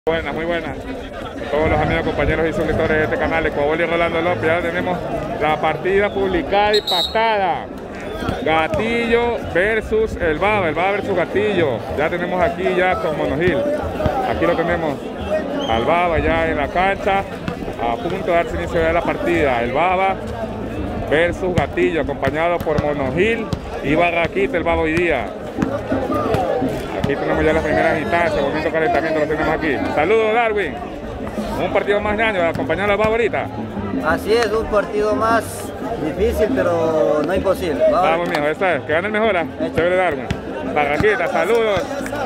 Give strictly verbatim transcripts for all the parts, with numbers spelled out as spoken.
Buenas, muy buenas. Todos los amigos, compañeros y suscriptores de este canal, Ecuador y Rolando López. Ya tenemos la partida publicada y pactada. Gatillo versus el Baba, el Baba versus Gatillo. Ya tenemos aquí ya con Monogil. Aquí lo tenemos al Baba ya en la cancha, a punto de darse inicio a la partida. El Baba versus Gatillo, acompañado por Monogil y Barraquita, el Baba hoy día. Aquí tenemos ya las primeras instancias, bonito calentamiento lo tenemos aquí. Saludos, Darwin. Un partido más ñaño, acompañando al Baba ahorita. Así es, un partido más difícil, pero no imposible. Vamos, Vamos, mijo, esta es, que gane el mejor, ¿eh? Chévere, Darwin. Barraquita, saludos.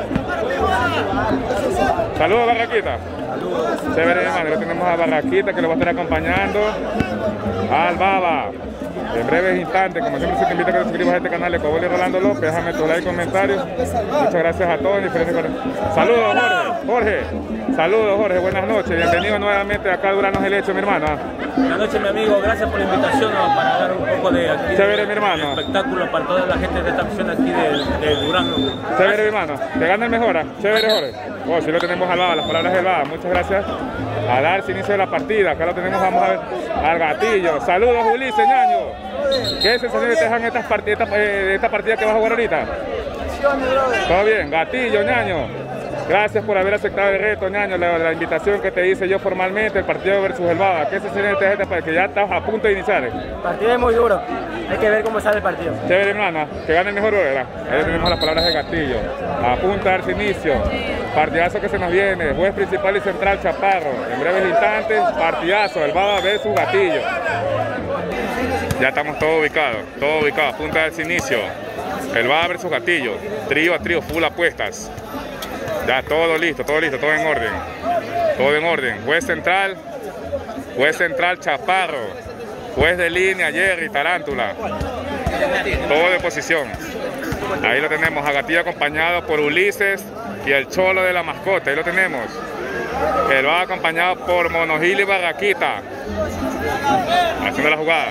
Saludos, Barraquita. Saludos. Chévere, hermano, lo tenemos a Barraquita que lo va a estar acompañando al Baba. En breves instantes, como siempre, se te invita a que te suscribas a este canal de Ecuador y Rolando López. Déjame tu like y comentarios. Muchas gracias a todos. Saludos, Jorge. Jorge. Saludos, Jorge. Buenas noches. Bienvenido nuevamente acá a Duranos el Hecho, mi hermano. Buenas noches, mi amigo. Gracias por la invitación, ¿no? Para dar un poco de, aquí, Chévere, de, mi hermano. de espectáculo para toda la gente de esta acción aquí de, de Durano. Chévere, mi hermano. Te gana el mejor. Chévere, Jorge. Oh, si lo tenemos al Baba, las palabras del Baba. Muchas gracias. A darse inicio de la partida. Acá lo tenemos, vamos a ver al Gatillo. Saludos, Ulises, ñaño. ¿Qué sensaciones te dejan estas partidas, esta, eh, esta partida que vas a jugar ahorita? Todo bien, Gatillo, ñaño. Gracias por haber aceptado el reto, ñaño, la, la invitación que te hice yo formalmente, el partido versus el Baba. ¿Qué sensaciones te dejan que ya estás a punto de iniciar? El partido es muy duro. Hay que ver cómo sale el partido. Chévere, hermana. Que gane el mejor, ¿verdad? Ahí tenemos las palabras de Gatillo. A punto de darse inicio. Partidazo que se nos viene. Juez principal y central, Chaparro. En breves instantes, partidazo. El Baba versus Gatillo. Ya estamos todos ubicados. Todos ubicados. A punto de darse inicio. El Baba versus Gatillo. Trío a trío, full apuestas. Ya todo listo, todo listo, todo en orden. Todo en orden. Juez central. Juez central, Chaparro. Juez de línea, Jerry, Tarántula. Todo de posición. Ahí lo tenemos, a Gatillo acompañado por Ulises y el Cholo de la mascota. Ahí lo tenemos. Él va acompañado por Monogil y Barraquita. Haciendo la jugada.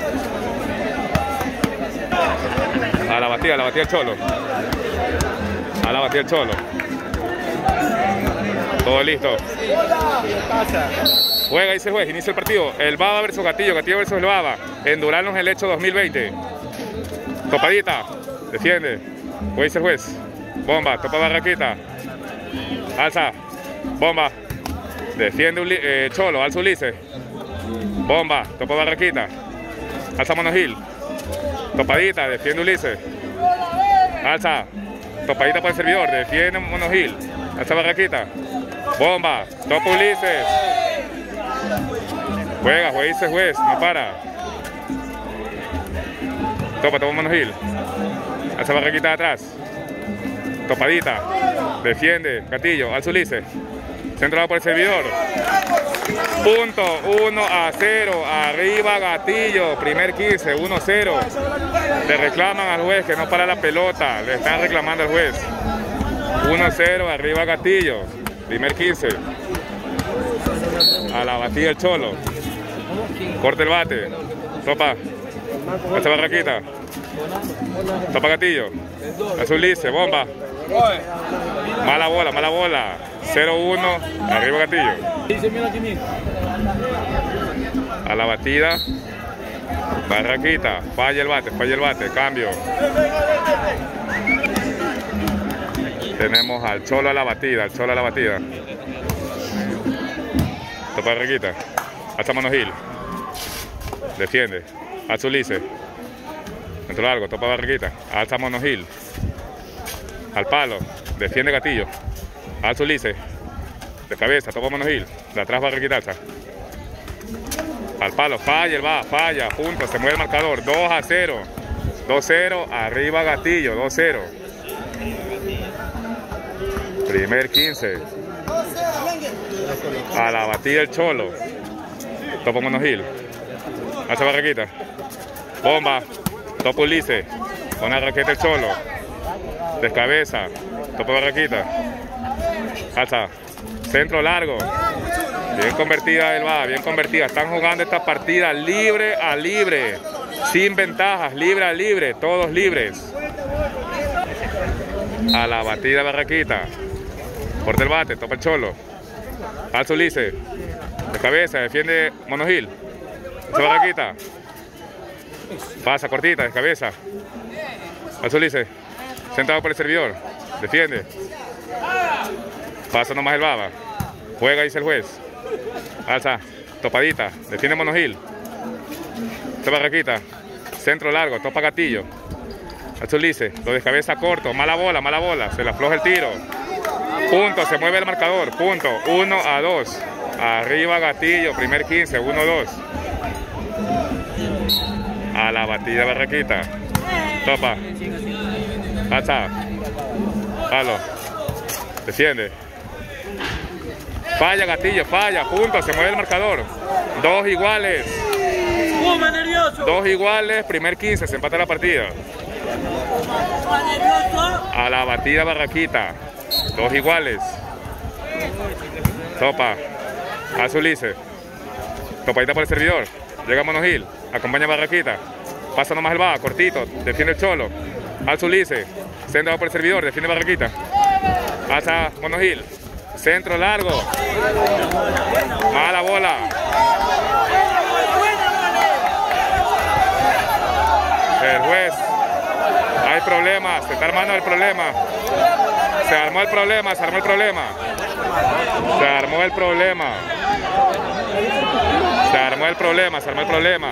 A la batida, a la batida el Cholo. A la batida el Cholo. Todo listo. Juega, dice el juez, inicia el partido. El Baba versus Gatillo, Gatillo versus el Baba. En Duranos el Hecho dos mil veinte. Topadita, defiende. Juega, dice el juez. Bomba, topa Barraquita. Alza. Bomba. Defiende eh, Cholo, alza Ulises. Bomba, topa Barraquita. Alza Monogil. Topadita, defiende Ulises. Alza. Topadita por el servidor, defiende Monogil. Alza Barraquita. Bomba, topa Ulises. Juega, juega, dice juez, no para. Topa, topa Monogil. Alza Barraquita de atrás. Topadita. Defiende, Gatillo, alza Ulises. Centrado por el servidor. Punto, uno a cero. Arriba Gatillo. Primer quince, uno a cero. Le reclaman al juez que no para la pelota. Le están reclamando al juez. uno a cero, arriba Gatillo. Primer quince. A la batida el Cholo. Corta el bate. Topa. Alza Barraquita. Topa Gatillo. Alza Ulises. Bomba. Mala bola, mala bola. cero uno. Arriba Gatillo. A la batida. Barraquita. Falla el bate, falla el bate. Cambio. Tenemos al Cholo a la batida, al Cholo a la batida. Topa Barraquita. Alza Monogil. Defiende. Alza Ulises. Dentro largo, topa Barraquita. Alza Monogil. Al palo. Defiende Gatillo. Alza Ulises. De cabeza, topa Monogil. De atrás Barraquita alza. Al palo, falla el va, falla. Punto, se mueve el marcador. dos a cero. dos a cero. Arriba Gatillo. dos a cero. Primer quince. A la batida el Cholo. Topa Monogil. Alza Barraquita. Bomba. Topa Ulises. Con la raqueta el Cholo. Descabeza. Topa Barraquita. Alza. Centro largo. Bien convertida el Baba, bien convertida. Están jugando esta partida libre a libre. Sin ventajas, libre a libre. Todos libres. A la batida Barraquita. Corta el bate, topa el Cholo. Alza Ulises. De cabeza, defiende Monogil. Esa barraquita. Pasa cortita, de cabeza. Alza Ulises. Centrado por el servidor. Defiende. Pasa nomás el baba. Juega, dice el juez. Alza. Topadita. Defiende Monogil. Esta barraquita. Centro largo. Topa Gatillo. Alza Ulises. Lo descabeza corto. Mala bola, mala bola. Se le afloja el tiro. Punto. Se mueve el marcador. Punto. uno a dos. Arriba Gatillo. Primer quince. uno a dos. A la batida barraquita. Topa. Alza. Palo. Defiende. Falla Gatillo, falla. Punto. Se mueve el marcador. Dos iguales. Dos iguales. Primer quince. Se empata la partida. A la batida barraquita. Dos iguales. Topa. Alza Ulises. Topadita por el servidor. Llega Monogil. Acompaña a barraquita. Pasa nomás el va. Cortito. Defiende el cholo. Alza Ulises. Centro por el servidor. Defiende barraquita. Alza Monogil. Centro largo. Mala bola. El juez. Hay problemas. Se está armando el problema. Se armó el problema. Se armó el problema. Se armó el problema. Se armó el problema. Se armó el problema.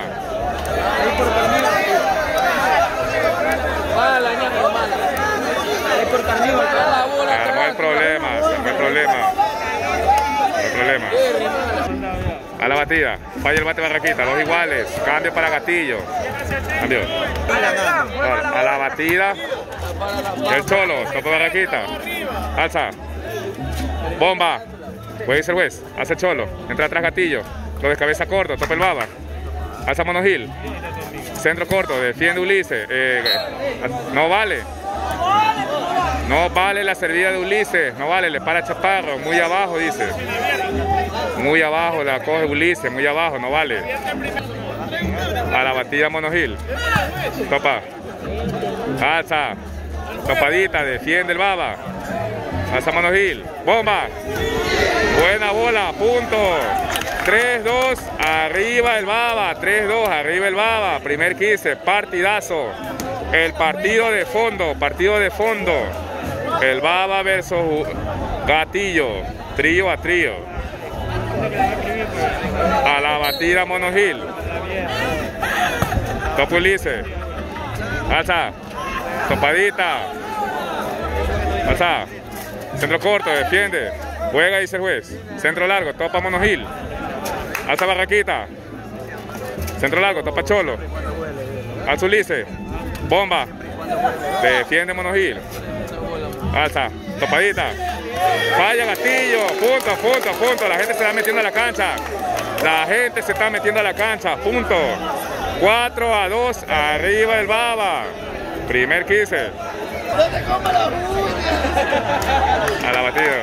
Se armó el problema. Se armó el problema. El problema. A la batida. Falla el bate barraquita. Dos iguales. Cambio para Gatillo. Cambio. A la batida. El cholo. Topa barraquita. Alza. Bomba. Puede irse el juez. Hace el cholo. Entra atrás Gatillo. Lo descabeza corto. Topa el baba. Alza Monogil. Centro corto. Defiende Ulises. Eh, no vale. No vale la servida de Ulises. No vale. Le para Chaparro. Muy abajo, dice. Muy abajo. La coge Ulises. Muy abajo. No vale. A la batida Monogil. Topa. Alza. Topadita. Defiende el baba. Alza Monogil. Bomba. Buena bola. Punto. tres dos. Arriba el baba. tres dos. Arriba el baba. Primer quince. Partidazo. El partido de fondo. Partido de fondo. El baba versus Gatillo. Trío a trío. A la batida Monogil. Topa Ulises. Alza. Topadita. Alza. Centro corto. Defiende. Juega, dice el juez. Centro largo. Topa Monogil. Alza barraquita. Centro largo. Topa cholo. Alza Ulises. Bomba. Defiende Monogil. Alza. Topadita. Falla Gatillo. Punto, punto, punto. La gente se está metiendo a la cancha. La gente se está metiendo a la cancha. Punto. cuatro a dos. Arriba el baba. Primer quince. A la batida.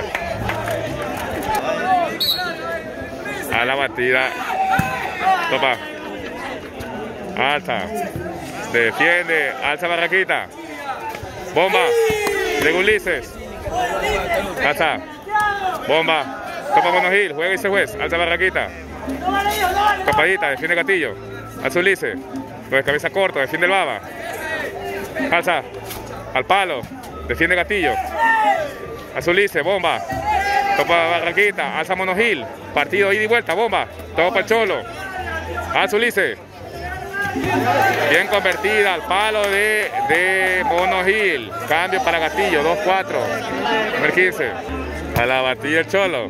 A la batida. Topa. Alza. Defiende. Alza barraquita. Bomba. Llega Ulises. Alza. Bomba. Topa Monogil. Juega ese juez. Alza barraquita. Topadita. Defiende Gatillo. Alza Ulises. Lo descabeza corto. Defiende el baba. Alza. Al palo. Defiende Gatillo. Alza Ulises. Bomba. Topa barraquita. Alza Monogil. Partido ida y vuelta. Bomba. Topa el cholo. Alza Ulises. Bien convertida al palo de, de Monogil. Cambio para Gatillo. dos cuatro. Primer quince. A la batida el cholo.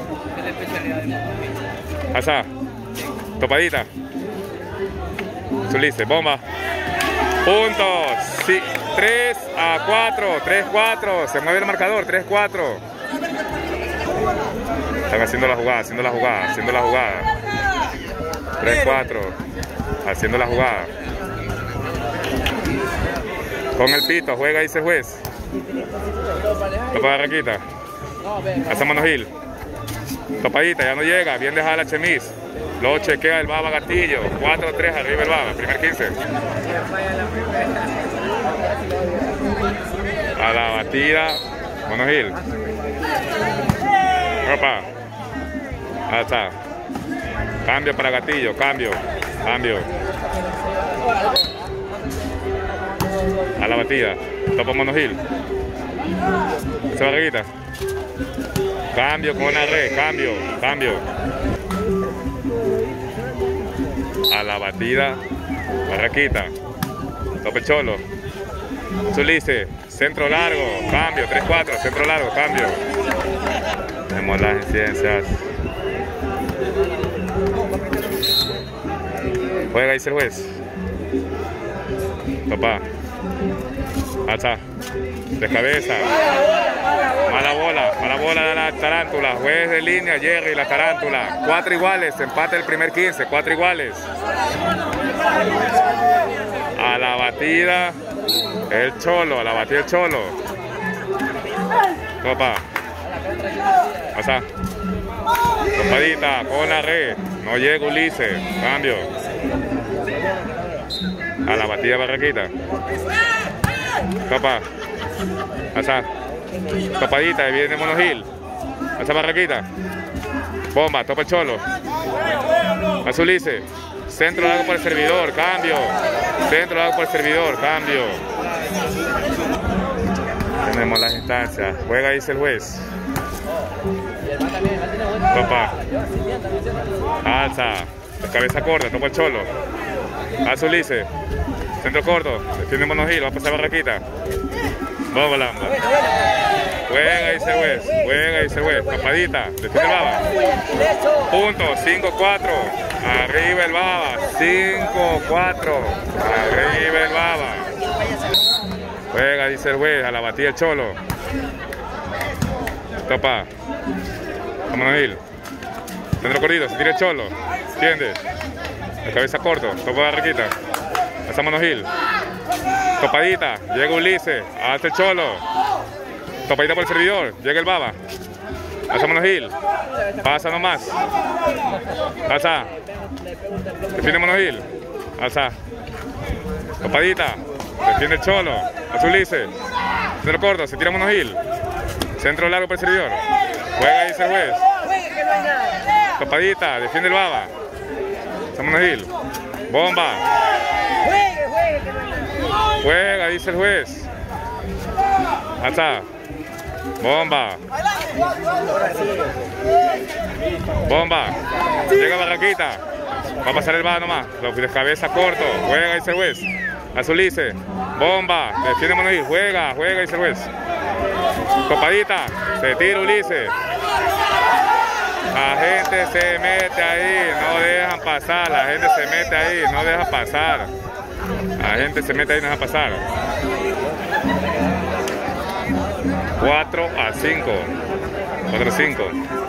Alza. Topadita. Ulises. Bomba. Puntos. Sí. tres a cuatro. tres cuatro. Se mueve el marcador. tres cuatro. Están haciendo la jugada. Haciendo la jugada. Haciendo la jugada. tres cuatro. Haciendo la jugada. Con el pito, juega, dice el juez. Topa barraquita. Alza Monogil. Topadita, ya no llega. Bien dejada la chemis. Lo chequea el baba Gatillo. cuatro tres, arriba el baba. Primer quince. A la batida. Monogil. Opa. Ahí está. Cambio para Gatillo, cambio, cambio. A la batida. Topa Monogil. Se Barraquita. Cambio con una red, cambio, cambio. A la batida. Barraquita. Tope Cholo. Zulice. Centro largo, cambio, tres cuatro, centro largo, cambio. Tenemos las incidencias. Juega dice el juez. Papá. Alza. Descabeza. Mala bola. Mala bola de la tarántula. Juez de línea, Jerry, la tarántula. Cuatro iguales. Empate el primer quince. Cuatro iguales. A la batida. El Cholo. A la batida el Cholo. Papá. Alza. Topadita con la red. No llega Ulises. Cambio. A la batida Barraquita. Topa. Alza. Topadita. Ahí viene Monogil. Alza Barraquita. Bomba. Topa el Cholo. Alza Ulises. Centro largo por el servidor. Cambio. Centro largo por el servidor. Cambio. Tenemos las instancias. Juega dice el juez. Topa. Alza. Cabeza corta, topa el Cholo. Alza Ulises. Centro corto. Defiende Monogil. Va a pasar Barraquita. Vamos Lamba. Juega dice el juez. Juega dice el juez. Topadita. Defiende el Baba. Punto. cinco cuatro. Arriba el Baba. cinco cuatro. Arriba el Baba. Juega dice el juez. A la batida el Cholo. Topa. Monogil. Centro corrido, se tira el Cholo. Tiende. De cabeza corto. Topa Barraquita. Hasta Monogil. Topadita. Llega Ulises. Hasta el Cholo. Topadita por el servidor. Llega el Baba. Hasta Monogil. Pasa nomás. Alza. Defiende Monogil. Alza. Topadita. Defiende el Cholo. Hasta Ulises. Centro corto. Se tira Monogil. Centro largo por el servidor. Juega dice el juez. Topadita, defiende el Baba. Monogil. Bomba. Juega, dice el juez. Alza. Bomba. Bomba. Llega Barraquita. Va a pasar el Baba nomás. Lo de cabeza corto. Juega, dice el juez. Azulice. Bomba. Defiende Monogil. Juega, juega, dice el juez. Topadita. Se tira Ulises. La gente se mete ahí, no dejan pasar. La gente se mete ahí, no deja pasar. La gente se mete ahí, no deja pasar. cuatro a cinco. cuatro a cinco.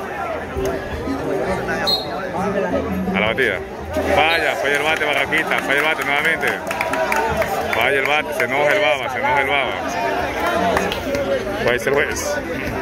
A la batida. Falla, falla el bate Barraquita. Falla el bate nuevamente. Falla el bate, se enoja el Baba, se enoja el Baba. Va a ser juez.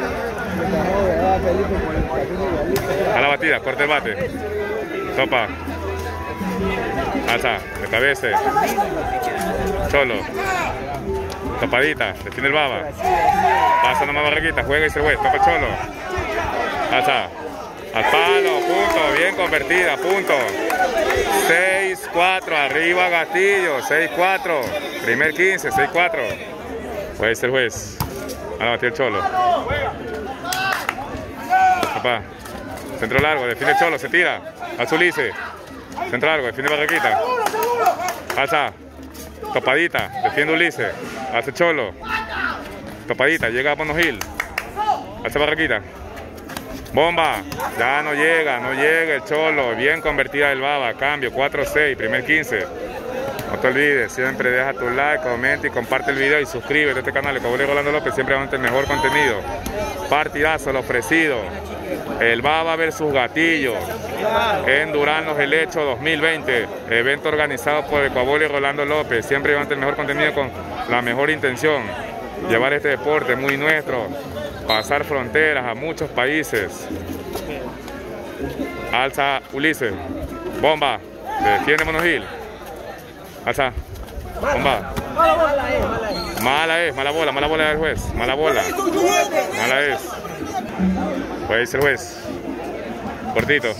A la batida, corta el bate. Topa. Alza, de cabeza. Cholo. Topadita, defiende el Baba. Pasa nomás Barraquita, juega y se juez. Topa el Cholo. Alza. Al palo, punto, bien convertida, punto. seis cuatro, arriba Gatillo, seis cuatro. Primer quince, seis cuatro. Puede ser el juez. A la batida el Cholo. Papá. Centro largo, defiende el Cholo, se tira. Al Zulice. Centro largo, defiende Barraquita. Alza. Topadita, defiende Ulises. Hace Cholo. Topadita, llega a Monogil. Hace Barraquita. Bomba. Ya no llega, no llega el Cholo. Bien convertida el Baba. Cambio, cuatro seis, primer quince. No te olvides, siempre deja tu like, comenta y comparte el video y suscríbete a este canal de Caballero Rolando López, siempre dándote el mejor contenido. Partidazo, el ofrecido. El Baba versus Gatillo en Durán Los Helechos dos mil veinte. Evento organizado por el Caballero Rolando López, siempre dándote el mejor contenido con la mejor intención. Llevar este deporte muy nuestro, pasar fronteras a muchos países. Alza Ulises. Bomba. Defiende Monogil. Alza. Bomba. Mala es, mala bola, mala bola del juez. Mala bola. Mala es. Puede irse el juez. Cortito.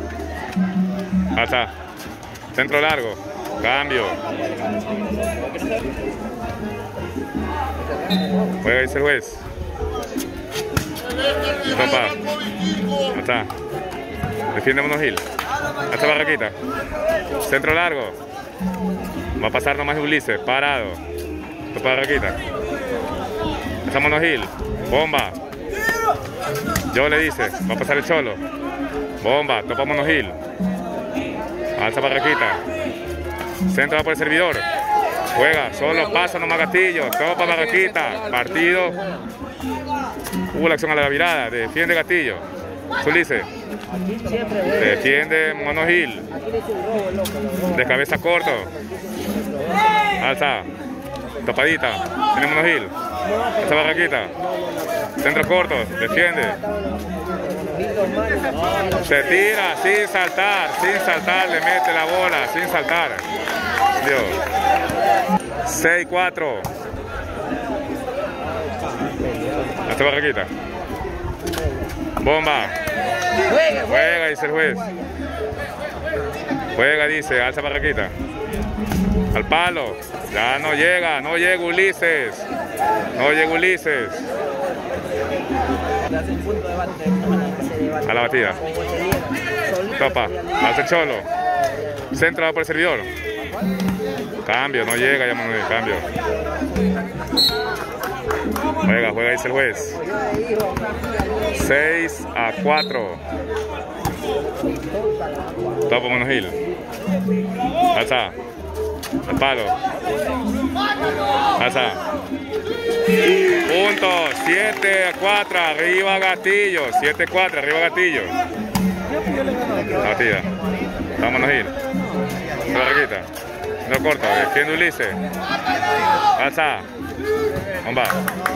Alza. Centro largo. Cambio. Juega, dice el juez. Topa. Alza. Defiende Monogil. Alza Barraquita. Centro largo. Va a pasar nomás Ulises. Parado. Topa Barraquita. Alza Monogil. Bomba. Yo le dice. Va a pasar el Cholo. Bomba. Topa Monogil. Alza Barraquita. Centro va por el servidor. Juega. Solo pasa nomás Gatillo. Topa Barraquita. Partido. Hubo la acción a la virada. Defiende Gatillo. Ulises. Defiende Monogil. De cabeza corto. Alza. Topadita. Tiene Monogil. Alza Barraquita. Centro corto. Defiende. Se tira sin saltar. Sin saltar. Le mete la bola. Sin saltar. Dios. seis cuatro. Alza Barraquita. Bomba. Juega, dice el juez. Juega, dice, alza Barraquita. Al palo. Ya no llega, no llega Ulises. No llega Ulises. A la batida. Topa. Alza el Cholo. Centro va por el servidor. Cambio, no llega, ya Manuel, cambio. Juega, juega, dice el juez. seis a cuatro. Topa Monogil. Alza. Al palo. Alza. Punto. siete a cuatro. Arriba Gatillo. siete a cuatro. Arriba Gatillo. La batida. Topa Monogil. Barraquita. No corta. Defiende Ulises. Alza. Bomba.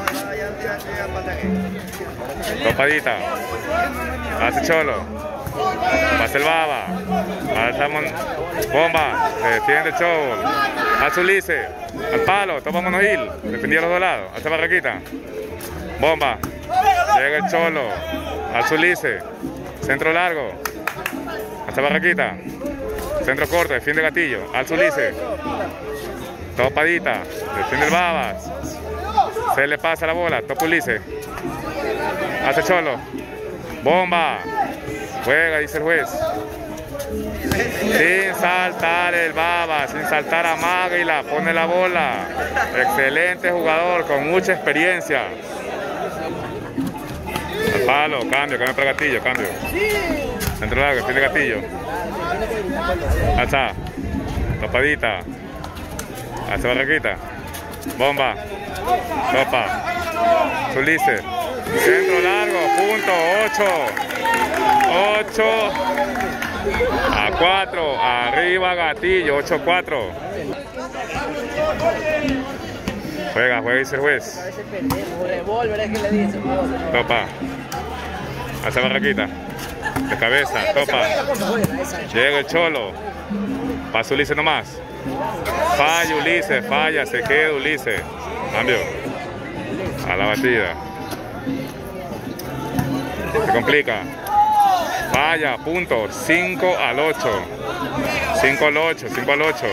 Topadita. Hace Cholo. Pasa el Baba. Alza Mon... Bomba. Se defiende Cholo. Hace Ulises. Al palo. Topa Monogil. Defendía los dos lados. Hace Barraquita. Bomba. Llega el Cholo. Hace Ulises. Centro largo. Hace Barraquita. Centro corto. Defiende Gatillo. Hace Ulises. Topadita. Defiende el Babas. Se le pasa la bola. Topa Ulises. Hace Cholo. Bomba. Juega, dice el juez. Sin saltar el Baba. Sin saltar a Maga y la pone la bola. Excelente jugador con mucha experiencia. Al palo. Cambio. Cambio para Gatillo. Cambio. Centro largo. Defiende Gatillo. Alza. Topadita. Hace Barraquita. Bomba. Topa. Ulises. Centro largo. Punto. ocho. ocho a cuatro. Arriba Gatillo. ocho a cuatro. Juega, juega, dice el juez. Topa. Hace Barraquita. De cabeza. Topa. Llega el Cholo. Pasa Ulises nomás. Falla Ulises, falla, se queda Ulises. Cambio. A la batida. Se complica. Falla, punto. cinco al ocho. cinco al ocho, cinco al ocho.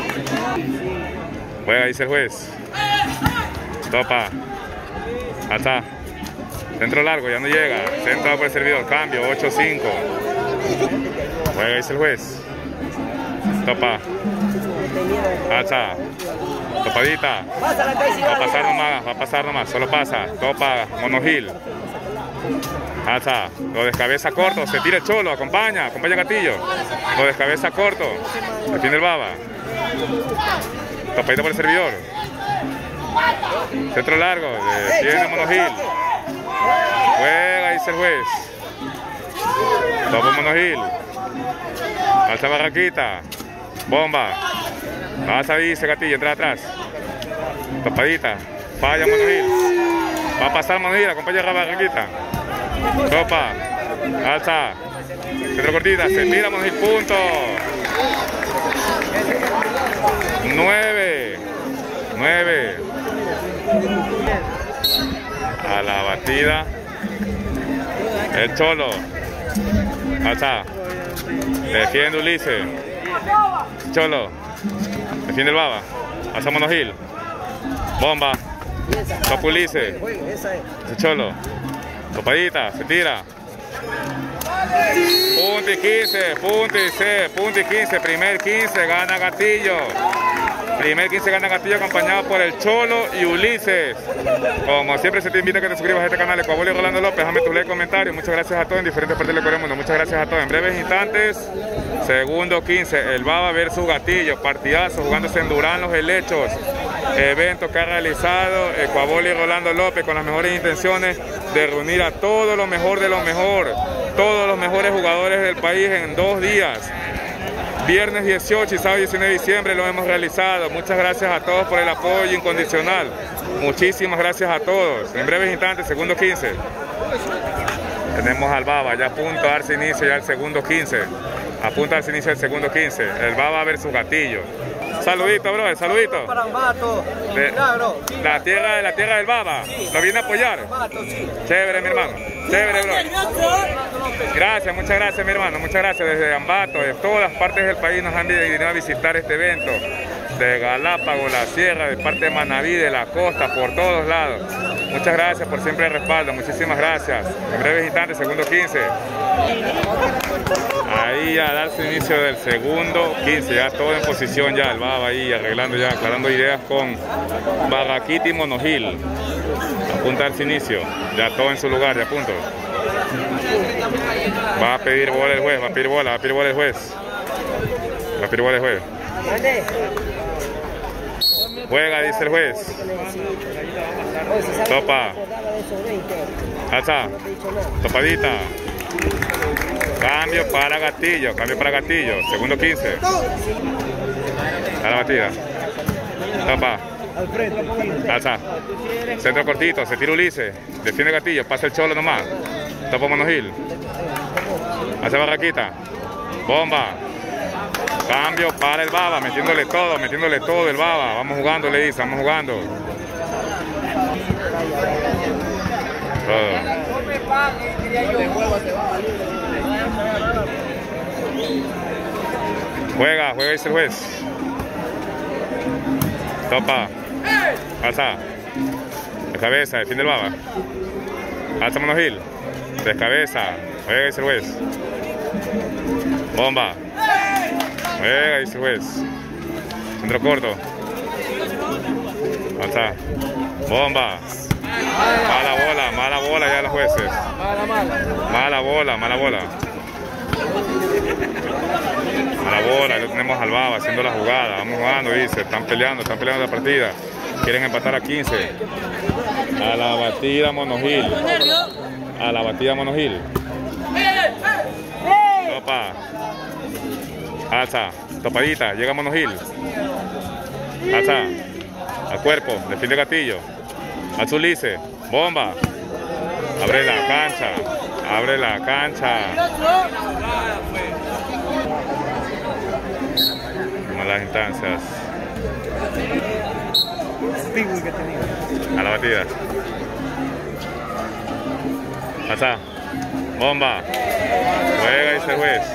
Juega, dice el juez. Topa. Alza. Centro largo, ya no llega. Centro por el servidor. Cambio, ocho cinco. Juega, dice el juez. Topa. Alza. Topadita. Va a pasar nomás, va a pasar nomás. Solo pasa. Topa Monogil. Alza. Lo descabeza corto. Se tira el Cholo. Acompaña. Acompaña Gatillo. Lo descabeza corto. Defiende el Baba. Topadita por el servidor. Centro largo. Defiende Monogil. Juega, dice el juez. Topa Monogil. Alza Barraquita. Bomba. Pasa, dice Gatillo, entra atrás. Topadita. Falla Monogil. Va a pasar Monogil, acompaña a Barraquita. Topa. Alza. Centro cortita. Se tira Monogil. Punto. nueve. nueve. A la batida. El Cholo. Alza. Defiende Ulises. Cholo. Defiende el Baba. Alza Monogil. Bomba. Topa Ulises. Cholo. Topadita. Se tira. Punto y quince. Punto y seis. Punto y quince. Primer quince. Gana Gatillo. Primer quince gana Gatillo, acompañado por el Cholo y Ulises. Como siempre, se te invita a que te suscribas a este canal, Ecuabolio Rolando López. Déjame tu like y comentario. Muchas gracias a todos en diferentes partes del Ecuador mundo. Muchas gracias a todos. En breves instantes, segundo quince, el Baba versus Gatillo. Partidazo, jugándose en Durán Los Helechos. Evento que ha realizado Ecuabolio Rolando López con las mejores intenciones de reunir a todo lo mejor de lo mejor. Todos los mejores jugadores del país en dos días. Viernes dieciocho y sábado diecinueve de diciembre lo hemos realizado. Muchas gracias a todos por el apoyo incondicional. Muchísimas gracias a todos. En breves instantes, segundo quince. Tenemos al Baba, ya a punto de darse inicio ya el segundo quince. A punto de darse inicio el segundo quince. El Baba versus Gatillo. Saludito, bro, saludito. Para Ambato, de la tierra, la tierra del Baba. ¿Lo viene a apoyar? Chévere, mi hermano. Chévere, bro. Gracias, muchas gracias, mi hermano. Muchas gracias desde Ambato, de todas partes del país nos han venido a visitar este evento. De Galápagos, la sierra, de parte de Manaví, de la costa, por todos lados. Muchas gracias por siempre el respaldo. Muchísimas gracias. En breves instantes, segundo quince. Ahí a darse inicio del segundo quince, ya todo en posición ya, el Baba ahí arreglando ya, aclarando ideas con Barraquita y Monogil. A punto de darse inicio, ya todo en su lugar, ya a punto. Va a pedir bola el juez, va a pedir bola, va a pedir bola el juez. Va a pedir bola el juez. Juega, dice el juez. Topa. Alza. Topadita. Cambio para Gatillo, cambio para Gatillo. Segundo quince. A la batida. Topa. Alza. Centro cortito, se tira Ulises. Defiende Gatillo, pasa el Cholo nomás. Topa Monogil. Hace Barraquita. Bomba. Cambio para el Baba, metiéndole todo, metiéndole todo el Baba. Vamos jugando, le dice, vamos jugando. Todo. Juega, juega, dice el juez. Topa. Alza. De cabeza, defiende el Baba. Alza Monogil. Descabeza. Juega, dice el juez. Bomba. Juega, dice el juez. Centro corto. Alza. Bomba. Mala bola, mala bola ya los jueces. Mala, mala. Mala bola, mala bola. Mala bola, ahí lo tenemos al Baba haciendo la jugada. Vamos jugando, dice. Están peleando, están peleando la partida. Quieren empatar a quince. A la batida Monogil. A la batida Monogil. Topa. Alza. Topadita. Llega Monogil. Alza. Al cuerpo. Defiende Gatillo. Alza Ulises. Bomba. Abre la cancha. Abre la cancha. Como las instancias. A la batida. Alza. Bomba. Juega, dice el juez.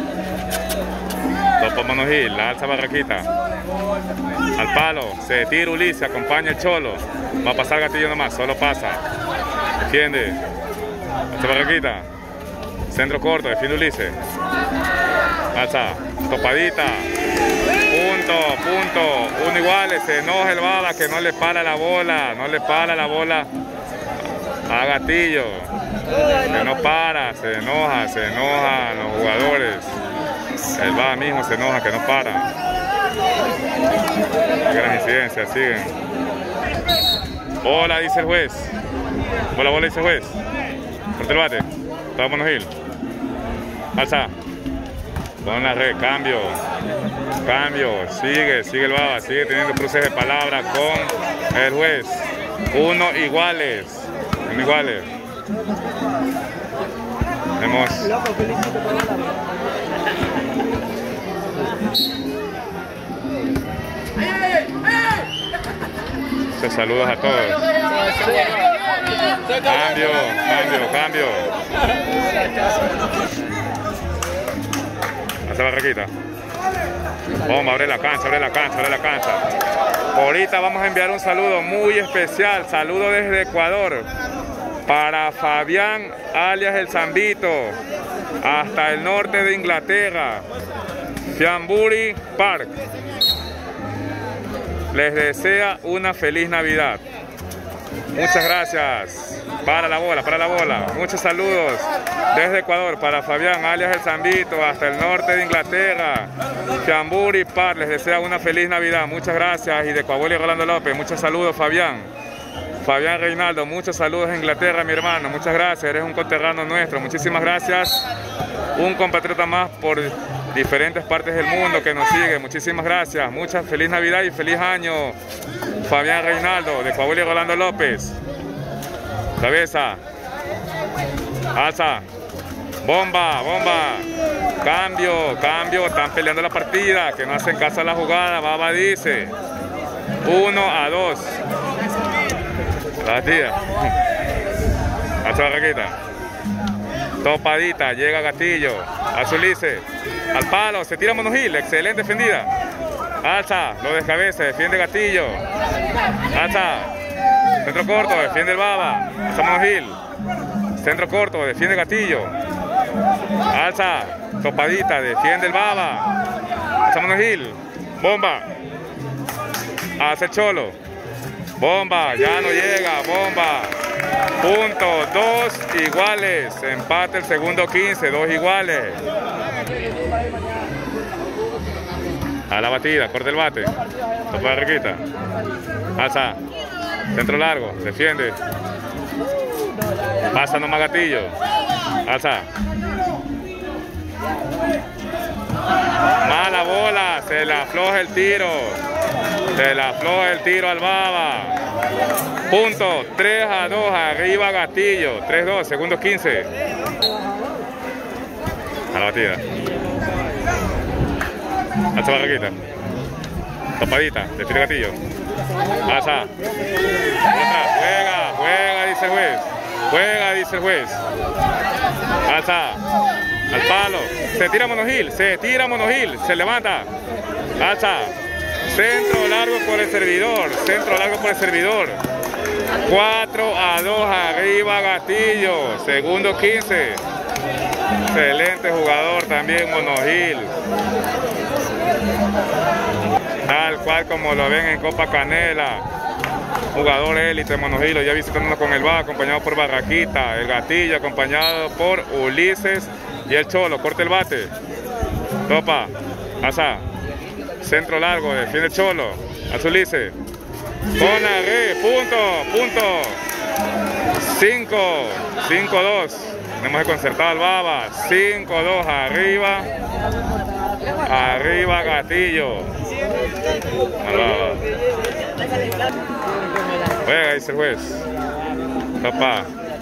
Topa Monogil. La alza Barraquita. Al palo. Se tira Ulises. Acompaña el Cholo. Va a pasar Gatillo nomás. Solo pasa. Defiende. Alza Barraquita. Centro corto. Defiende Ulises. Alza. Topadita. Punto, punto. Uno iguales. Se enoja el Baba que no le para la bola. No le para la bola a Gatillo. Que no para. Se enoja. Se enojan los jugadores. El Baba mismo se enoja que no para. Gran incidencia. Siguen. Bola, dice el juez. Bola, bola, dice el juez. Corta el bate. Toma Monogil. Alza. Con la red. Cambio. Cambio. Sigue, sigue el Baba. Sigue teniendo cruces de palabra con el juez. Uno iguales. Uno iguales. Tenemos. Saludos a todos. Cambio, cambio, cambio. Barraquita. Bomba, abre la cancha, abre la cancha, abre la cancha. Ahorita vamos a enviar un saludo muy especial. Saludo desde Ecuador. Para Fabián, alias El Zambito. Hasta el norte de Inglaterra. Fianbury Park. Les desea una feliz Navidad. Muchas gracias. Para la bola, para la bola. Muchos saludos desde Ecuador para Fabián, alias El Zambito, hasta el norte de Inglaterra. Fianbury Park, les desea una feliz Navidad. Muchas gracias. Y de Coahuila y Rolando López, muchos saludos, Fabián. Fabián Reinaldo, muchos saludos a Inglaterra, mi hermano. Muchas gracias, eres un conterráneo nuestro. Muchísimas gracias. Un compatriota más por diferentes partes del mundo que nos sigue. Muchísimas gracias. Muchas feliz Navidad y feliz año. Fabián Reinaldo, de Coahuila y Rolando López. Cabeza. Alza. Bomba, bomba. Cambio, cambio. Están peleando la partida. Que no hacen caso a la jugada. Baba dice. Uno a dos. La tía. Alza Barraquita. Topadita. Llega Gatillo. Azulice. Al palo. Se tira Monogil. Excelente defendida. Alza. Lo descabeza. Defiende Gatillo. Alza. Centro corto, defiende el Baba. Alza Monogil. Centro corto, defiende Gatillo. Alza. Topadita, defiende el Baba. Alza Monogil. Bomba. Hace Cholo. Bomba, ya no llega. Bomba. Punto. Dos iguales. Empate el segundo quince. Dos iguales. A la batida, corta el bate. Topa Barraquita. Alza. Centro largo, defiende. Pasa nomás Gatillo. Alza. Mala bola, se le afloja el tiro. Se le afloja el tiro al Baba. Punto, tres a dos, arriba Gatillo. tres a dos, segundo quince. A la batida. Alza Barraquita. Topadita, defiende Gatillo. Alza. Juega, juega, dice el juez. Juega, dice el juez. Alza. Al palo. Se tira Monogil. Se tira Monogil. Se levanta. Alza. Centro largo por el servidor. Centro largo por el servidor. cuatro a dos. Arriba Gatillo. Segundo quince. Excelente jugador también Monogil. Tal cual como lo ven en Copa Canela. Jugador élite Monogilo, ya visitándonos con el B A, acompañado por Barraquita, el Gatillo, acompañado por Ulises y el Cholo. Corta el bate. Topa. Alza. Centro largo, defiende el Cholo. Azulice. Con la red. Punto. Punto. cinco. cinco a dos. Tenemos que concertar al Baba. cinco a dos. Arriba. Arriba Gatillo. Al Baba. Juega, dice el juez. Topa.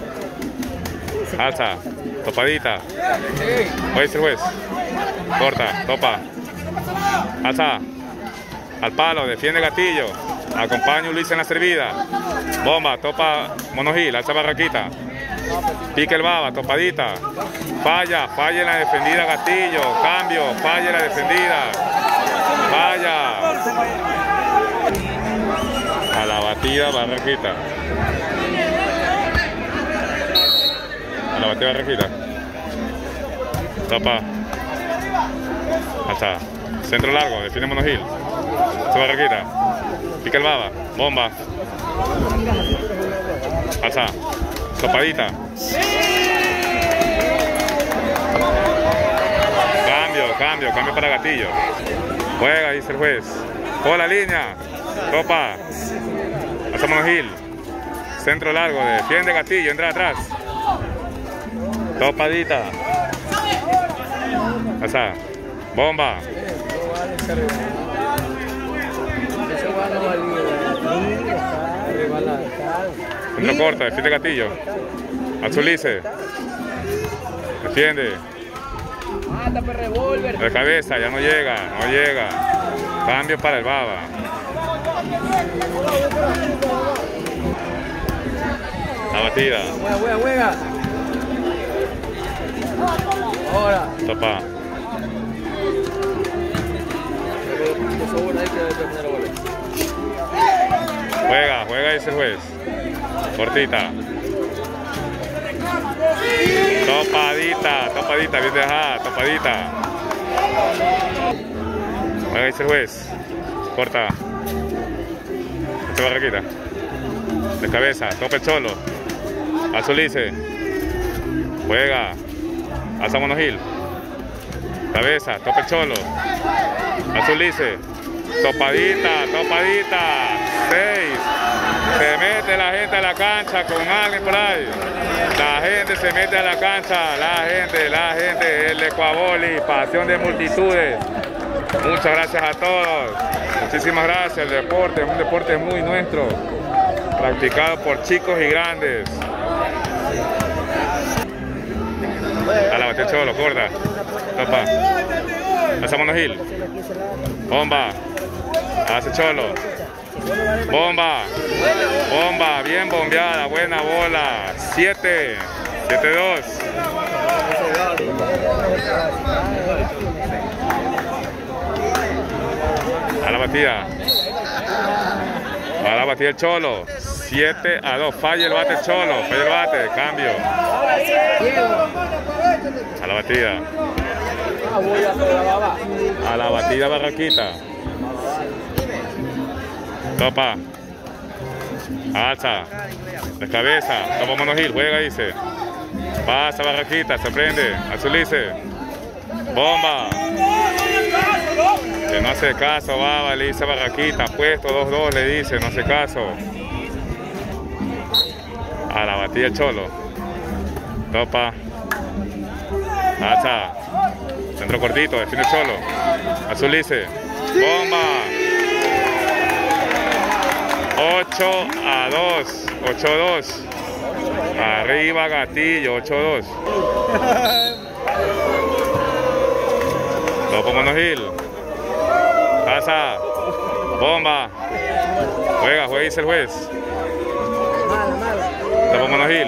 Alza. Topadita. Juega, dice el juez. Corta. Topa. Alza. Al palo. Defiende Gatillo. Acompaña a Luis en la servida. Bomba. Topa Monogil. Alza Barraquita. Pica el Baba. Topadita. Falla. Falla en la defendida Gatillo. Cambio. Falla en la defendida. Falla. A la batida Barraquita. A la batida Barraquita. Topa. Hasta. Centro largo, defiende Monogil. Alza Barraquita. Pica el Baba. Bomba. Alza. Topadita. Cambio, cambio, cambio para Gatillo. Juega, dice el juez. Por la línea. Topa. Alza Monogil. Centro largo, defiende Gatillo, entra atrás. Topadita. Alza. Bomba. Centro corto, defiende Gatillo. Azulice. Defiende. De cabeza, ya no llega, no llega. Cambio para el Baba. La batida. Juega, juega, juega. Ahora. Topa. Juega, juega ese juez. Cortita. Topadita, topadita, bien dejada, topadita. Juega ese juez. Corta. Esta barraquita. De cabeza, tope el cholo. Azulice. Juega. Alza Monogil. Cabeza, tope el cholo. Azulice. Topadita, topadita. Seis. Se mete la gente a la cancha con alguien por ahí. La gente se mete a la cancha. La gente, la gente. El Ecuaboli, pasión de multitudes. Muchas gracias a todos. Muchísimas gracias. El deporte es un deporte muy nuestro. Practicado por chicos y grandes. A la batalla cholo, corta. Topa. Alza Monogil. Bomba. Hace cholo. Bomba. Bomba. Bien bombeada. Buena bola. Siete. Siete dos. A la batida. A la batida el cholo. siete a dos. Falla el bate cholo. Falla el bate. Cambio. A la batida. A la batida Barraquita. Topa. Alza. De cabeza. Topa Monogil. Juega, dice. Pasa Barraquita. Se prende. Azulice. Bomba. Que no hace caso, Baba. Le dice Barraquita. Puesto dos dos. Le dice. No hace caso. A la batida el cholo. Topa. Alza. Centro cortito. Define el cholo. Azulice. Bomba. ocho a dos. ocho a dos. Arriba Gatillo. ocho a dos. Topo Monogil. Pasa. Bomba. Juega, juega, dice el juez. Topo Monogil.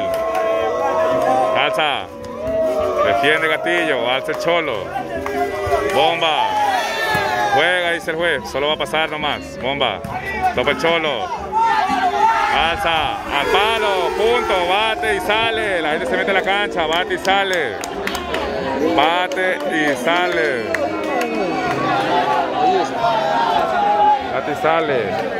Alza. Defiende Gatillo. Alza el cholo. Bomba. Juega, dice el juez. Solo va a pasar nomás. Bomba. Topa el cholo. Alza. Al palo. Punto. Bate y sale. La gente se mete a la cancha. Bate y sale. Bate y sale. Bate y sale.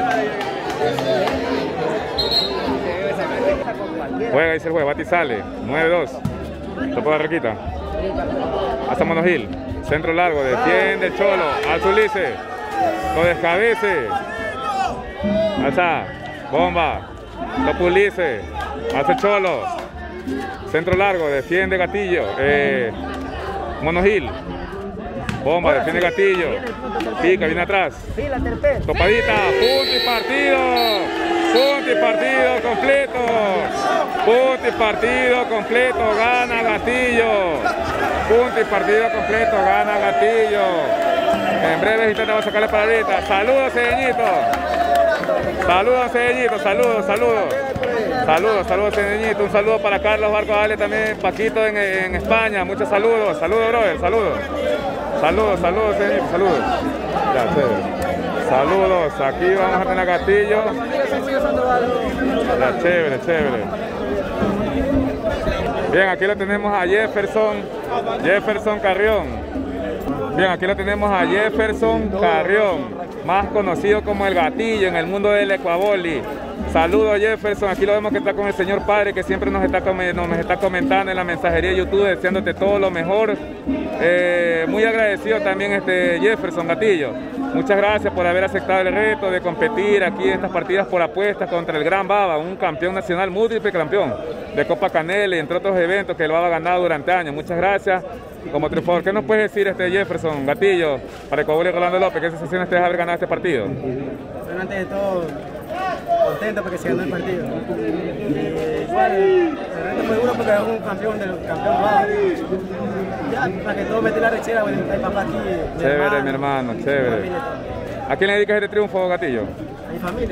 Juega, dice el juez. Bate y sale. nueve dos. Topa Barraquita. Hasta Monogil. Centro largo. Defiende el cholo. Azulice. Lo descabece. Alza. Bomba. Topulice. Hace cholo. Centro largo. Defiende Gatillo. Eh, Monogil. Bomba. Defiende Gatillo. Pica. Viene atrás. Topadita. Punto y partido. Punto y partido completo. Punto y partido completo. Gana Gatillo. Punto y partido completo. Gana Gatillo. En breve instante vamos a sacarle para ahorita. Saludos, Cedeñito. Saludos, Cedeñito. Saludos, saludos. Saludos, saludos, Cedeñito. Un saludo para Carlos Barco Ale también. Paquito en, en España. Muchos saludos. Saludos, brother. Saludos. Saludos, saludos, Cedeñito. Saludos. Ya, chévere. Saludos. Aquí vamos a tener Gatillo. Ya, chévere, chévere. Bien, aquí lo tenemos a Jefferson. Jefferson Carrión. Bien, aquí lo tenemos a Jefferson Carrión, más conocido como el Gatillo en el mundo del Ecuaboli. Saludos, Jefferson. Aquí lo vemos que está con el señor padre que siempre nos está, nos está comentando en la mensajería de YouTube, deseándote todo lo mejor. Eh, muy agradecido también este Jefferson Gatillo. Muchas gracias por haber aceptado el reto de competir aquí en estas partidas por apuestas contra el Gran Baba, un campeón nacional, múltiple campeón de Copa Canela y entre otros eventos que el Baba ha ganado durante años. Muchas gracias. Como triunfador, ¿qué nos puedes decir este Jefferson Gatillo para Ecuaboli y Rolando López? ¿Qué sensaciones te deja haber ganado este partido? Bueno, antes de todo, contento porque se ganó el partido. Y igual, el reto fue duro porque es un campeón del campeón Baba. Ya, para que todo mete la rechera, bueno, el papá aquí. Mi chévere, hermano, mi hermano, chévere. ¿A quién le dedicas este triunfo, Gatillo? A mi familia.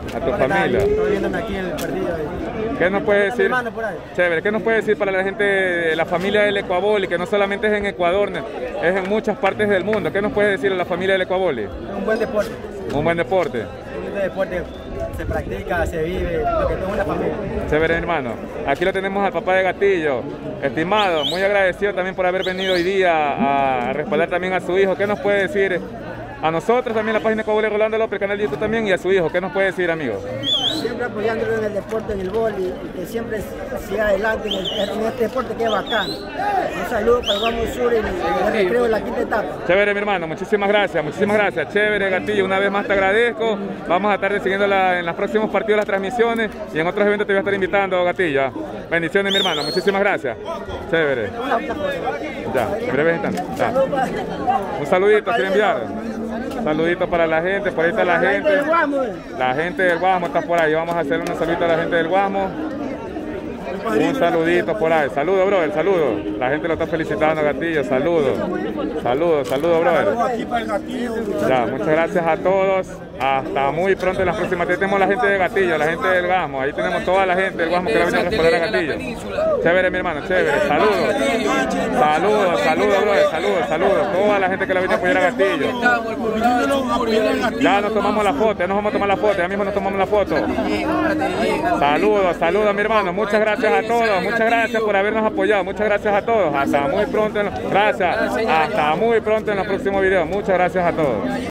A tu familia. Estoy viéndome aquí en el partido. ¿Qué nos puede decir? Hermano por ahí. Chévere, ¿qué nos puede decir para la gente de la familia del Ecuavoli, que no solamente es en Ecuador, es en muchas partes del mundo? ¿Qué nos puede decir a la familia del Ecuavoli? Es un buen deporte. Un buen deporte. Un buen deporte, se practica, se vive, lo que todo es una familia. Chévere, hermano. Aquí lo tenemos al papá de Gatillo. Estimado, muy agradecido también por haber venido hoy día a respaldar también a su hijo. ¿Qué nos puede decir a nosotros también, la página Ecuavoli Rolando López, el canal de YouTube también, y a su hijo? ¿Qué nos puede decir, amigo? Siempre apoyándolo en el deporte, en el vóley, y que siempre siga adelante en, el, en este deporte que es bacán. Un saludo para el Guamo Sur y el recreo de la quinta etapa. Chévere, mi hermano, muchísimas gracias, muchísimas gracias. Chévere, Gatillo, una vez más te agradezco. Vamos a estar siguiendo la, en los próximos partidos las transmisiones y en otros eventos te voy a estar invitando, Gatillo. Bendiciones, mi hermano, muchísimas gracias. Chévere. Ya, en breve instante. Ya. Un saludito, quiero enviar. Saludito para la gente, por ahí está la gente. La gente del Guasmo está por ahí. Vamos a hacer un saludito a la gente del Guasmo. Un saludito por ahí. Saludo, brother, saludo. La gente lo está felicitando, Gatillo. Saludo. Saludo, saludo, brother. Ya, muchas gracias a todos. Hasta muy pronto en las próximas. Tenemos la gente de Gatillo, la gente del Guasmo. Ahí tenemos toda la gente del Guasmo que la viene a responder a Gatillo. Chévere, mi hermano, chévere. Saludos. Saludos, saludos, brother. Saludos, saludos. Toda la gente que la viene a apoyar a Gatillo. Ya nos tomamos la foto, ya nos vamos a tomar la foto. Ya mismo nos tomamos la foto. Saludos, saludos, mi hermano. Muchas gracias a todos. Muchas gracias por habernos apoyado. Muchas gracias a todos. Hasta muy pronto. En los... Gracias. Hasta muy pronto en los próximos videos. Muchas gracias a todos.